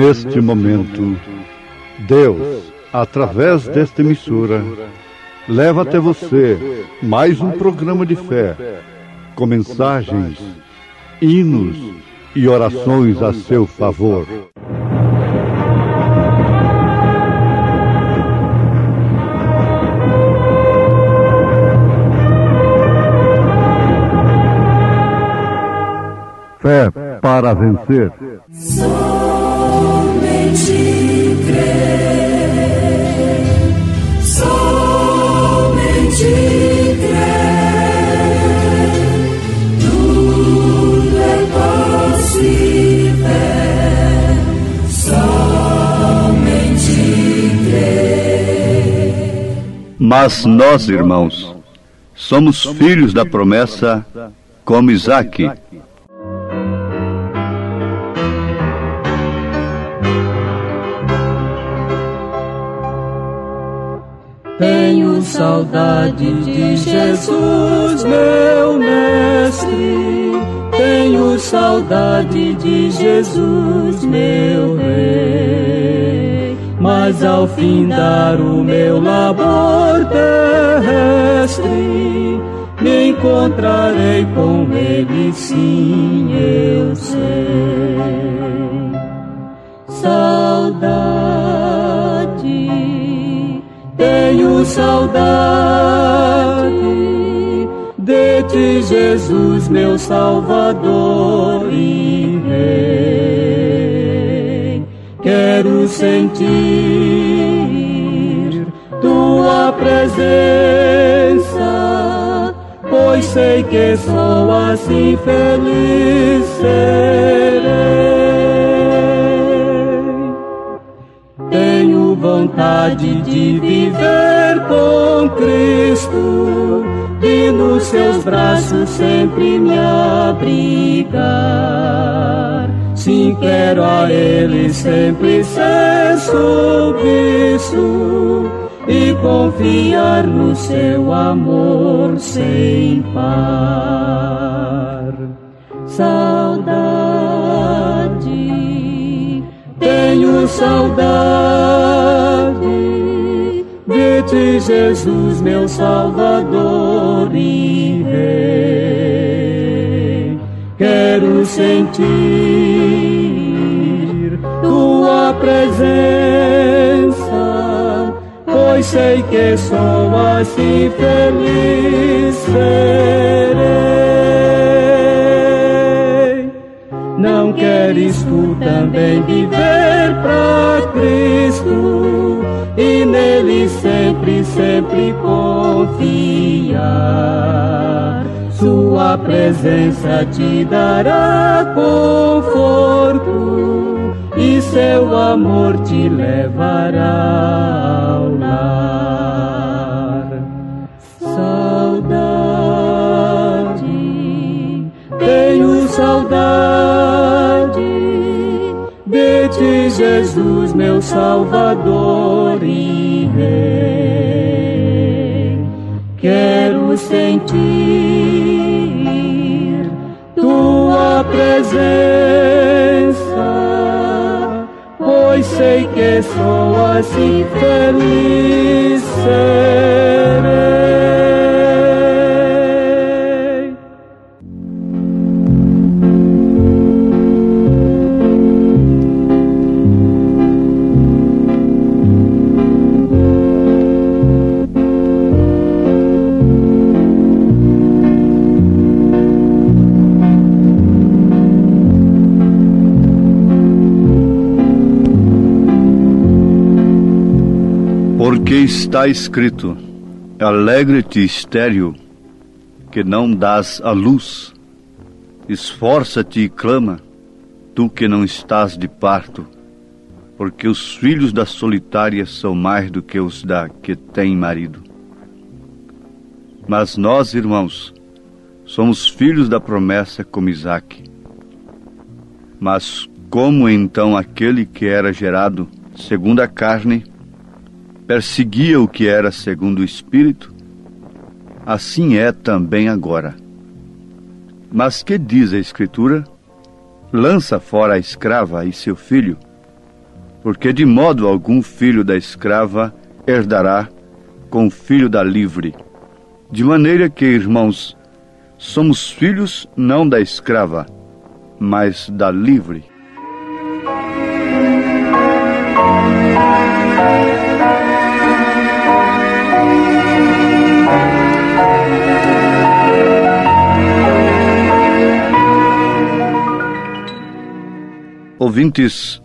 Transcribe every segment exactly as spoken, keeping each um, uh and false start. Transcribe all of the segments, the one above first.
Neste momento, Deus, através desta emissora, leva até você mais um programa de fé, com mensagens, hinos e orações a seu favor. Fé para vencer. Somente crer, somente crer, tudo é possível, somente crer. Mas nós, irmãos, somos filhos da promessa como Isaque. Tenho saudade de Jesus, meu mestre. Tenho saudade de Jesus, meu rei. Mas ao findar o meu labor terrestre, me encontrarei com ele, sim, eu sei. Saudade, tenho saudade de ti, Jesus, meu Salvador e Rei. Quero sentir tua presença, pois sei que só assim feliz serei. Tenho vontade de viver com Cristo e nos seus braços sempre me abrigar. Sim, quero a Ele sempre ser submisso e confiar no seu amor sem par. Saudade, tenho saudade de ti, Jesus, meu Salvador e Rei. Quero sentir tua presença, pois sei que só assim feliz serei. Não queres tu também viver pra Cristo e nele sempre, sempre confiar? Sua presença te dará conforto e seu amor te levará ao lar. Saudade, tenho saudade de ti, Jesus, meu Salvador e Rei. Quero sentir tua presença, pois sei que só assim feliz serei. Porque está escrito: alegre-te, estéril, que não dás a luz. Esforça-te e clama, tu que não estás de parto, porque os filhos da solitária são mais do que os da que tem marido. Mas nós, irmãos, somos filhos da promessa como Isaque. Mas como então aquele que era gerado segundo a carne perseguia o que era segundo o Espírito, assim é também agora. Mas que diz a Escritura? Lança fora a escrava e seu filho, porque de modo algum filho da escrava herdará com o filho da livre. De maneira que, irmãos, somos filhos não da escrava, mas da livre. Ouvintes,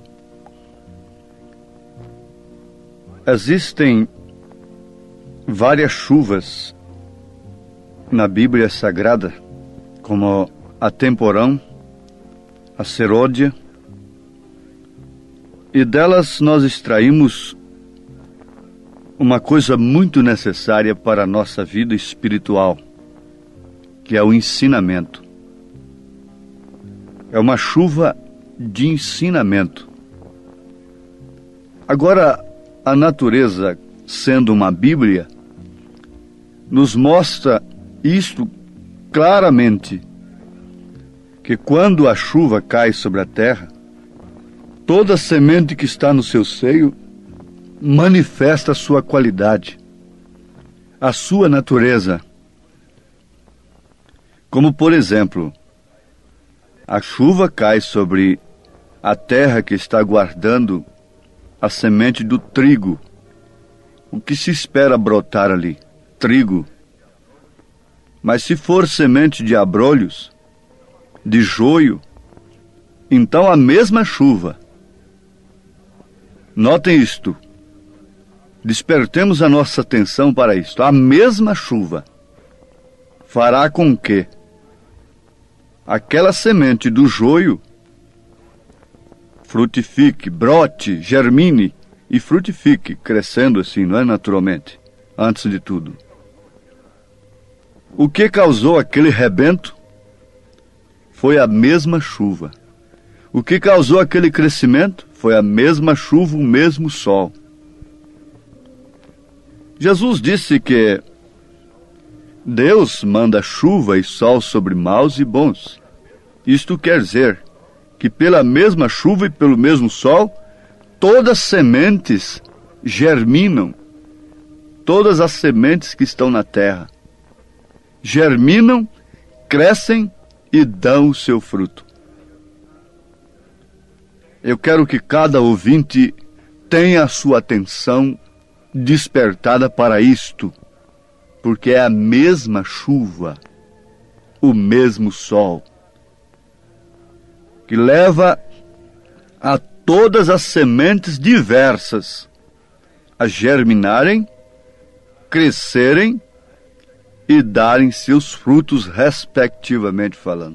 existem várias chuvas na Bíblia Sagrada, como a temporão, a serôdia, e delas nós extraímos uma coisa muito necessária para a nossa vida espiritual, que é o ensinamento. É uma chuva de ensinamento. Agora, a natureza, sendo uma Bíblia, nos mostra isto claramente, que quando a chuva cai sobre a terra, toda semente que está no seu seio manifesta a sua qualidade, a sua natureza. Como, por exemplo, a chuva cai sobre a terra que está guardando a semente do trigo. O que se espera brotar ali? Trigo. Mas se for semente de abrolhos, de joio, então a mesma chuva. Notem isto. Despertemos a nossa atenção para isto. A mesma chuva fará com que aquela semente do joio frutifique, brote, germine e frutifique, crescendo assim, não é, naturalmente, antes de tudo. O que causou aquele rebento foi a mesma chuva. O que causou aquele crescimento foi a mesma chuva, o mesmo sol. Jesus disse que Deus manda chuva e sol sobre maus e bons. Isto quer dizer que pela mesma chuva e pelo mesmo sol, todas as sementes germinam. Todas as sementes que estão na terra germinam, crescem e dão o seu fruto. Eu quero que cada ouvinte tenha a sua atenção despertada para isto, porque é a mesma chuva, o mesmo sol, que leva a todas as sementes diversas a germinarem, crescerem e darem seus frutos, respectivamente falando.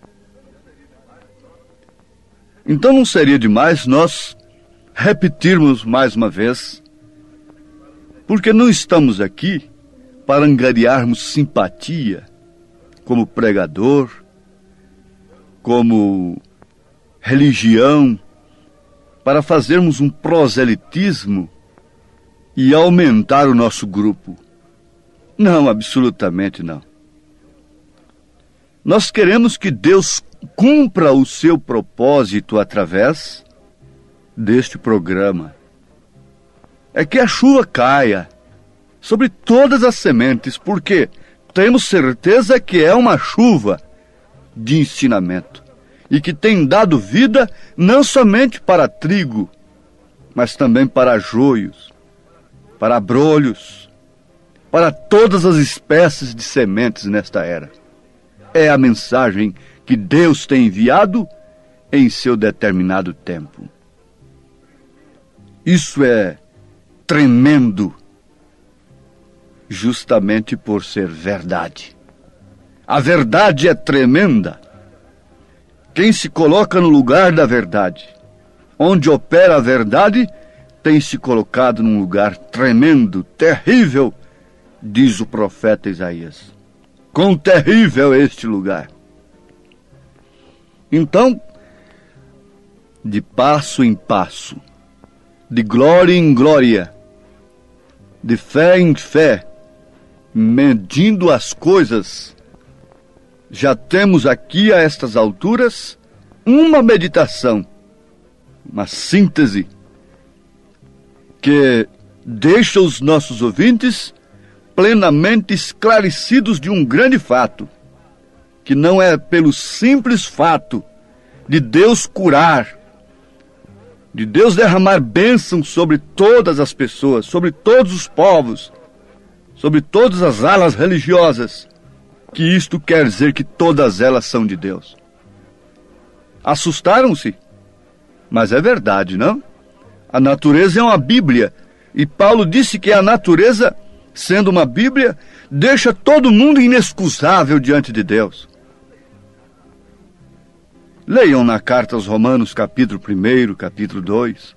Então não seria demais nós repetirmos mais uma vez, porque não estamos aqui para angariarmos simpatia como pregador, como religião, para fazermos um proselitismo e aumentar o nosso grupo. Não, absolutamente não. Nós queremos que Deus cumpra o seu propósito através deste programa. É que a chuva caia sobre todas as sementes, porque temos certeza que é uma chuva de ensinamento e que tem dado vida não somente para trigo, mas também para joios, para abrolhos, para todas as espécies de sementes nesta era. É a mensagem que Deus tem enviado em seu determinado tempo. Isso é tremendo, justamente por ser verdade. A verdade é tremenda. Quem se coloca no lugar da verdade, onde opera a verdade, tem se colocado num lugar tremendo, terrível, diz o profeta Isaías. Quão terrível é este lugar! Então, de passo em passo, de glória em glória, de fé em fé, medindo as coisas, já temos aqui a estas alturas uma meditação, uma síntese que deixa os nossos ouvintes plenamente esclarecidos de um grande fato, que não é pelo simples fato de Deus curar, de Deus derramar bênçãos sobre todas as pessoas, sobre todos os povos, sobre todas as alas religiosas, que isto quer dizer que todas elas são de Deus. Assustaram-se? Mas é verdade, não? A natureza é uma Bíblia, e Paulo disse que a natureza, sendo uma Bíblia, deixa todo mundo inexcusável diante de Deus. Leiam na carta aos Romanos, capítulo um, capítulo dois.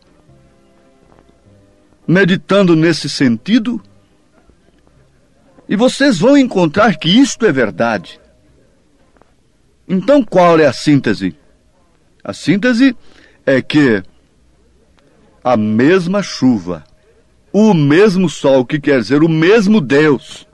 Meditando nesse sentido, e vocês vão encontrar que isto é verdade. Então, qual é a síntese? A síntese é que a mesma chuva, o mesmo sol, que quer dizer o mesmo Deus,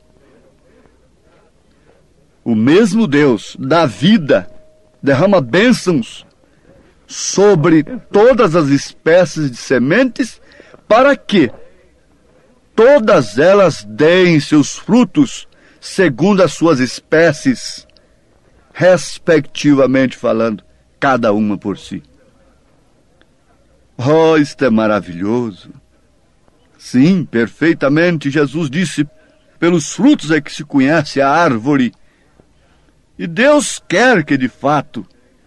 o mesmo Deus da vida, derrama bênçãos sobre todas as espécies de sementes, para que todas elas deem seus frutos segundo as suas espécies, respectivamente falando, cada uma por si. Oh, isto é maravilhoso! Sim, perfeitamente, Jesus disse, pelos frutos é que se conhece a árvore. E Deus quer que, de fato,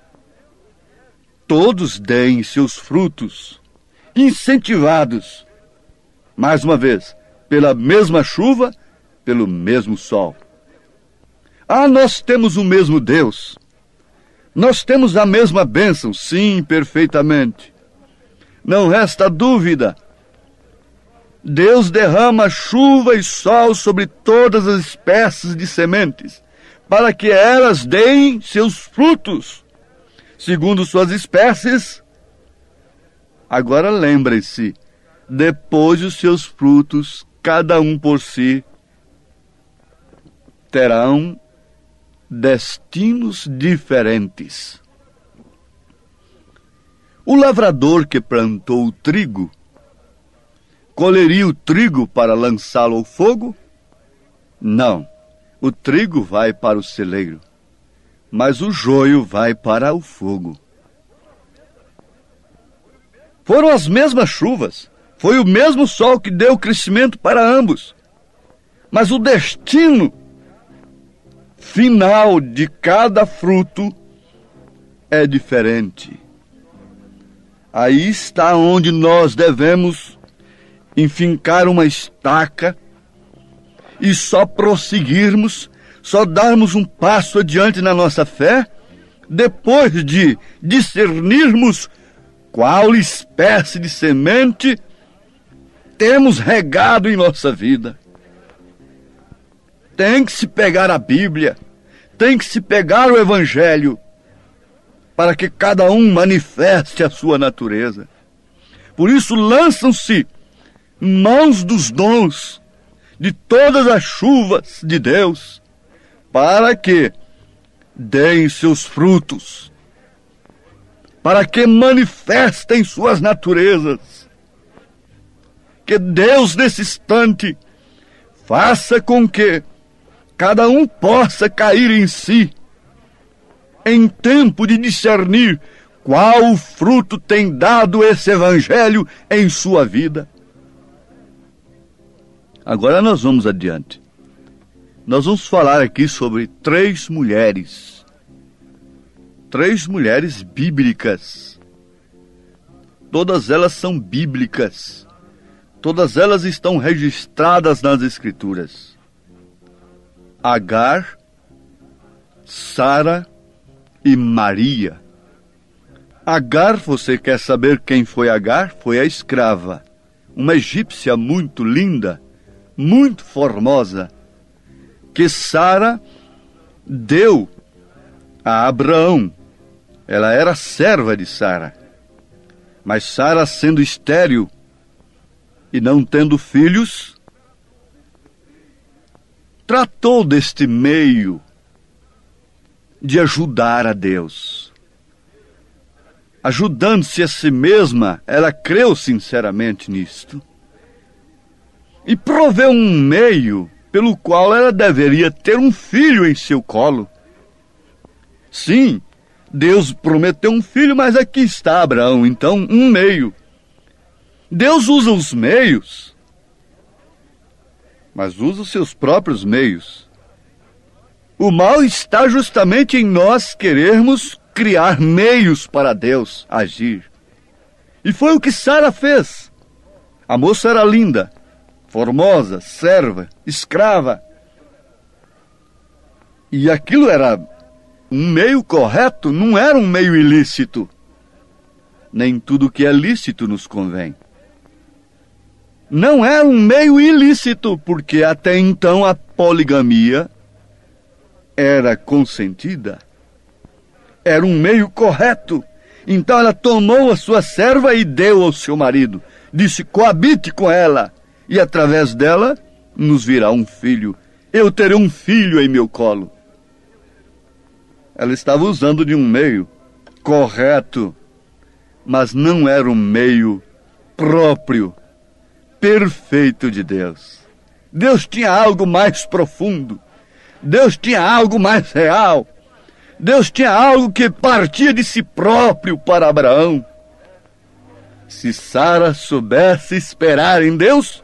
todos deem seus frutos, incentivados, mais uma vez, pela mesma chuva, pelo mesmo sol. Ah, nós temos o mesmo Deus. Nós temos a mesma bênção, sim, perfeitamente. Não resta dúvida. Deus derrama chuva e sol sobre todas as espécies de sementes, para que elas deem seus frutos, segundo suas espécies. Agora lembrem-se, depois os seus frutos, cada um por si, terão destinos diferentes. O lavrador que plantou o trigo, colheria o trigo para lançá-lo ao fogo? Não. O trigo vai para o celeiro, mas o joio vai para o fogo. Foram as mesmas chuvas, foi o mesmo sol que deu crescimento para ambos, mas o destino final de cada fruto é diferente. Aí está onde nós devemos enfincar uma estaca e só prosseguirmos, só darmos um passo adiante na nossa fé, depois de discernirmos qual espécie de semente temos regado em nossa vida. Tem que se pegar a Bíblia, tem que se pegar o Evangelho, para que cada um manifeste a sua natureza. Por isso lançam-se mãos dos dons, de todas as chuvas de Deus, para que deem seus frutos, para que manifestem suas naturezas. Que Deus, nesse instante, faça com que cada um possa cair em si, em tempo de discernir qual fruto tem dado esse Evangelho em sua vida. Agora nós vamos adiante. Nós vamos falar aqui sobre três mulheres. Três mulheres bíblicas. Todas elas são bíblicas. Todas elas estão registradas nas Escrituras. Agar, Sara e Maria. Agar, você quer saber quem foi Agar? Foi a escrava. Uma egípcia muito linda, muito formosa, que Sara deu a Abraão. Ela era serva de Sara. Mas Sara, sendo estéril e não tendo filhos, tratou deste meio de ajudar a Deus. Ajudando-se a si mesma, ela creu sinceramente nisto. e proveu um meio pelo qual ela deveria ter um filho em seu colo. Sim, Deus prometeu um filho, mas aqui está Abraão, então um meio. Deus usa os meios, mas usa os seus próprios meios. O mal está justamente em nós querermos criar meios para Deus agir. E foi o que Sara fez. A moça era linda, formosa, serva, escrava. E aquilo era um meio correto, não era um meio ilícito. Nem tudo que é lícito nos convém. Não era um meio ilícito, porque até então a poligamia era consentida. Era um meio correto. Então ela tomou a sua serva e deu ao seu marido. Disse, coabite com ela, e através dela nos virá um filho. Eu terei um filho em meu colo. Ela estava usando de um meio correto, mas não era um meio próprio, perfeito de Deus. Deus tinha algo mais profundo. Deus tinha algo mais real. Deus tinha algo que partia de si próprio para Abraão. Se Sara soubesse esperar em Deus,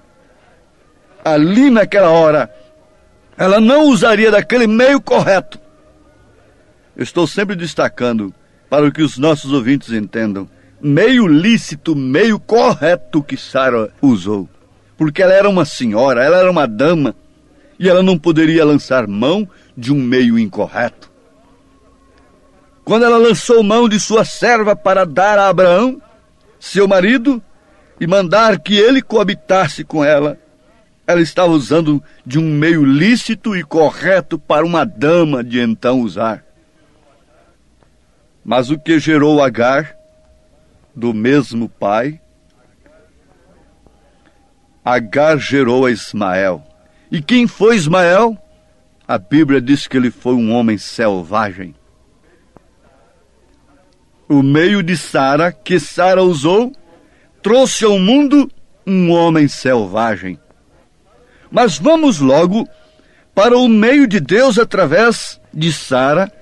ali naquela hora, ela não usaria daquele meio correto. Eu estou sempre destacando para que os nossos ouvintes entendam. Meio lícito, meio correto que Sara usou. Porque ela era uma senhora, ela era uma dama, e ela não poderia lançar mão de um meio incorreto. Quando ela lançou mão de sua serva para dar a Abraão, seu marido, e mandar que ele coabitasse com ela, ela estava usando de um meio lícito e correto para uma dama de então usar. Mas o que gerou Agar, do mesmo pai, Agar gerou a Ismael. E quem foi Ismael? A Bíblia diz que ele foi um homem selvagem. O meio de Sara, que Sara usou, trouxe ao mundo um homem selvagem. Mas vamos logo para o meio de Deus através de Sara,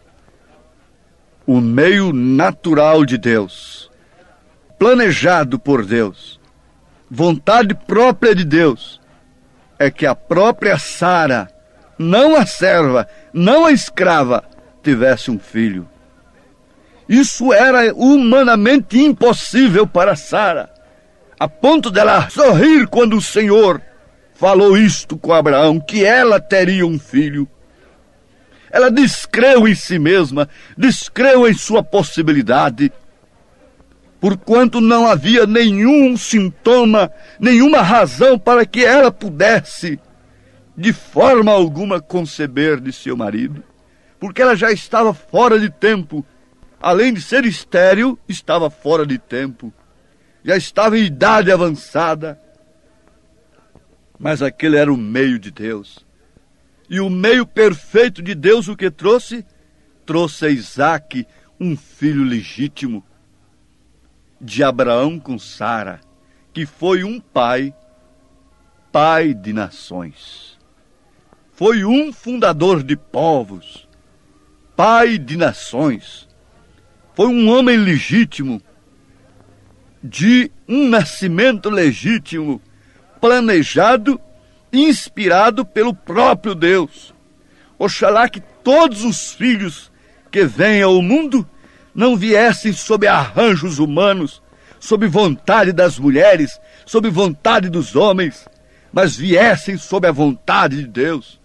o meio natural de Deus, planejado por Deus, vontade própria de Deus, é que a própria Sara, não a serva, não a escrava, tivesse um filho. Isso era humanamente impossível para Sara, a ponto dela sorrir quando o Senhor falou isto com Abraão, que ela teria um filho. Ela descreu em si mesma, descreu em sua possibilidade, porquanto não havia nenhum sintoma, nenhuma razão para que ela pudesse, de forma alguma, conceber de seu marido, porque ela já estava fora de tempo. Além de ser estéril, estava fora de tempo. Já estava em idade avançada. Mas aquele era o meio de Deus. E o meio perfeito de Deus, o que trouxe? Trouxe a Isaque, um filho legítimo de Abraão com Sara, que foi um pai, pai de nações. Foi um fundador de povos, pai de nações. Foi um homem legítimo, de um nascimento legítimo, planejado, inspirado pelo próprio Deus. Oxalá que todos os filhos que vêm ao mundo não viessem sob arranjos humanos, sob vontade das mulheres, sob vontade dos homens, mas viessem sob a vontade de Deus.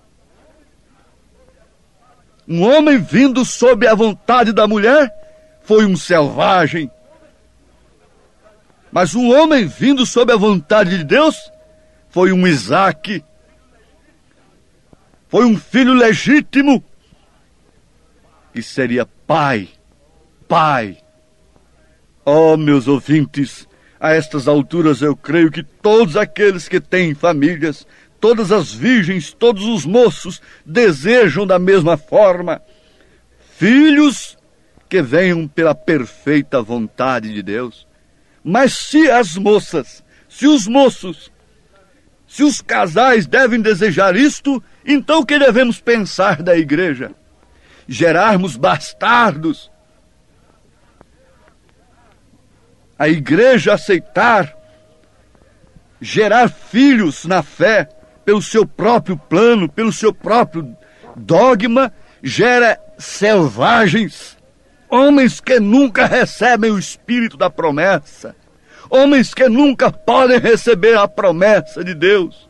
Um homem vindo sob a vontade da mulher foi um selvagem. Mas um homem vindo sob a vontade de Deus foi um Isaque. Foi um filho legítimo que seria pai. Pai. Oh, meus ouvintes, a estas alturas eu creio que todos aqueles que têm famílias, todas as virgens, todos os moços desejam da mesma forma filhos que venham pela perfeita vontade de Deus. Mas se as moças, se os moços Se os casais devem desejar isto, então o que devemos pensar da igreja? Gerarmos bastardos? A igreja aceitar gerar filhos na fé pelo seu próprio plano, pelo seu próprio dogma, gera selvagens, homens que nunca recebem o espírito da promessa, homens que nunca podem receber a promessa de Deus,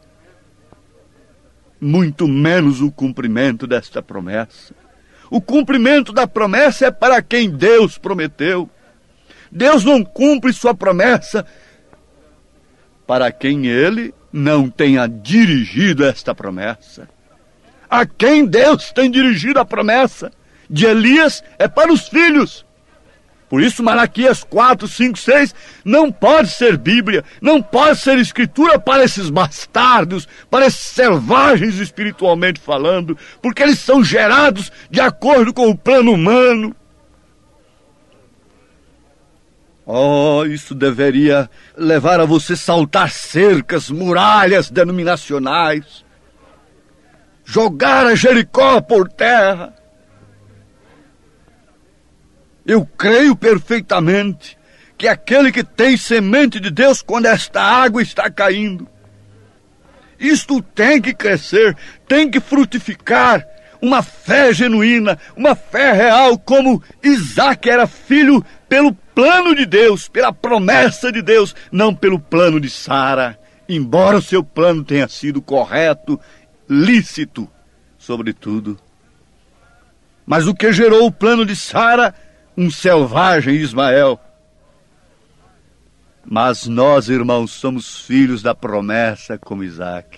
muito menos o cumprimento desta promessa. O cumprimento da promessa é para quem Deus prometeu. Deus não cumpre sua promessa para quem Ele não tenha dirigido esta promessa. A quem Deus tem dirigido a promessa de Elias é para os filhos. Por isso Malaquias quatro, cinco, seis não pode ser Bíblia, não pode ser escritura para esses bastardos, para esses selvagens espiritualmente falando, porque eles são gerados de acordo com o plano humano. Oh, isso deveria levar a você saltar cercas, muralhas denominacionais, jogar a Jericó por terra. Eu creio perfeitamente que aquele que tem semente de Deus, quando esta água está caindo, isto tem que crescer, tem que frutificar uma fé genuína, uma fé real, como Isaac era filho pelo plano de Deus, pela promessa de Deus, não pelo plano de Sara, embora o seu plano tenha sido correto, lícito, sobretudo. Mas o que gerou o plano de Sara? Um selvagem Ismael. Mas nós, irmãos, somos filhos da promessa como Isaac.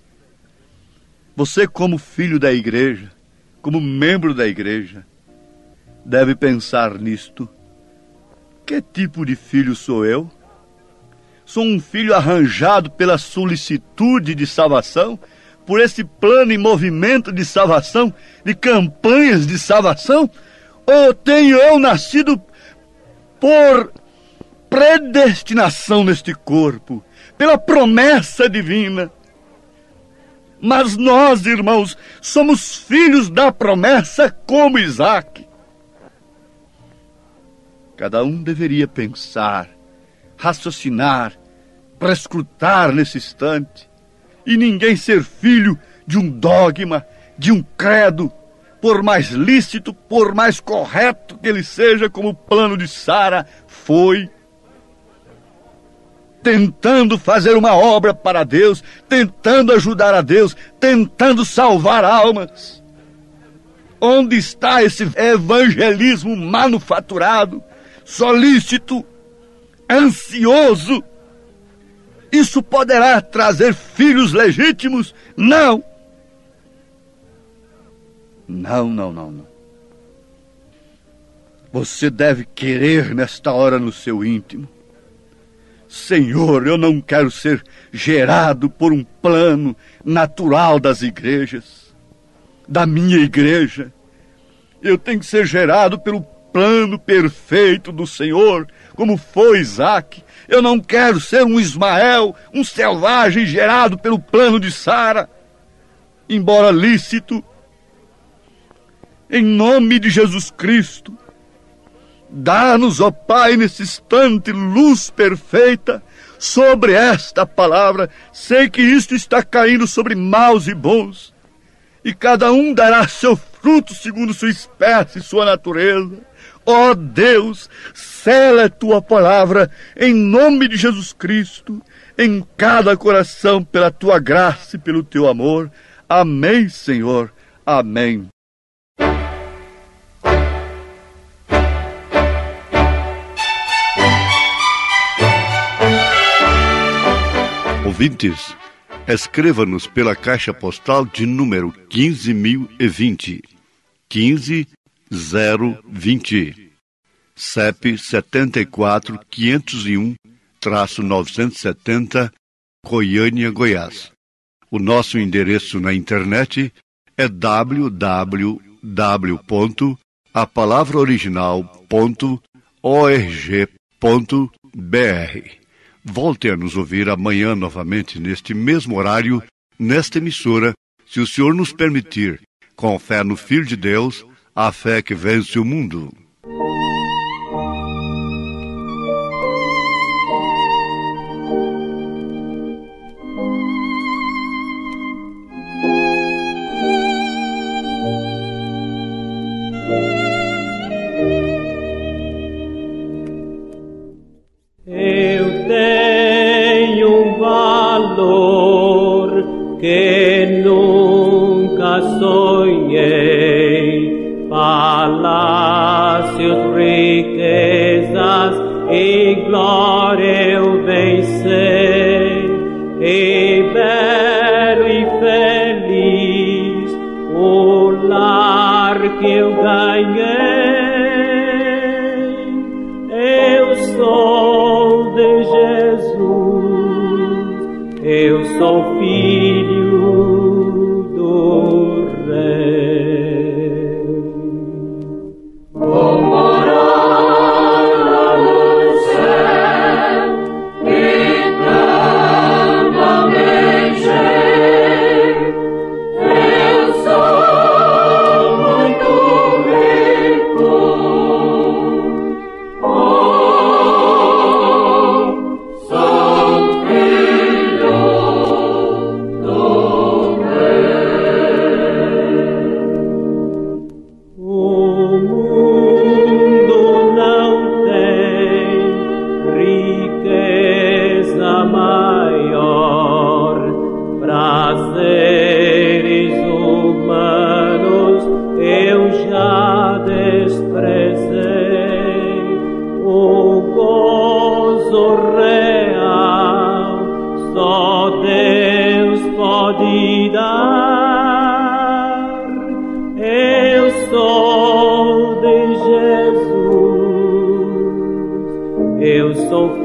Você, como filho da igreja, como membro da igreja, deve pensar nisto. Que tipo de filho sou eu? Sou um filho arranjado pela solicitude de salvação, por esse plano e movimento de salvação, de campanhas de salvação? Ou tenho eu nascido por predestinação neste corpo, pela promessa divina? Mas nós, irmãos, somos filhos da promessa como Isaac. Cada um deveria pensar, raciocinar, prescrutar nesse instante, e ninguém ser filho de um dogma, de um credo, por mais lícito, por mais correto que ele seja, como o plano de Sara foi, tentando fazer uma obra para Deus, tentando ajudar a Deus, tentando salvar almas. Onde está esse evangelismo manufaturado, solícito, ansioso? Isso poderá trazer filhos legítimos? Não! Não, não, não, não. Você deve querer nesta hora no seu íntimo: Senhor, eu não quero ser gerado por um plano natural das igrejas, da minha igreja. Eu tenho que ser gerado pelo plano perfeito do Senhor, como foi Isaac. Eu não quero ser um Ismael, um selvagem gerado pelo plano de Sara, embora lícito. Em nome de Jesus Cristo, dá-nos, ó Pai, nesse instante, luz perfeita sobre esta palavra. Sei que isto está caindo sobre maus e bons, e cada um dará seu fruto segundo sua espécie e sua natureza. Ó Deus, sela a tua palavra em nome de Jesus Cristo, em cada coração, pela tua graça e pelo teu amor. Amém, Senhor. Amém. Ouvintes, escreva-nos pela caixa postal de número quinze mil e vinte, quinze zero vinte, C E P setenta e quatro, quinhentos e um, novecentos e setenta, Goiânia, Goiás. O nosso endereço na internet é w w w ponto a palavra original ponto org ponto b r. Volte a nos ouvir amanhã novamente, neste mesmo horário, nesta emissora, se o Senhor nos permitir, com fé no Filho de Deus, a fé que vence o mundo. Que nunca sonhei, palácios, riquezas e glória eu venci, e belo e feliz o lar que eu ganhei. Eu sou de Jesus, eu sou filho do Rei. Vou morar no céu eternamente. Eu sou muito rico. Oh, sou filho do O mundo não tem riqueza maior, prazeres humanos eu já desprezei. O gozo real só Deus pode dar. Eu sou de Jesus, eu sou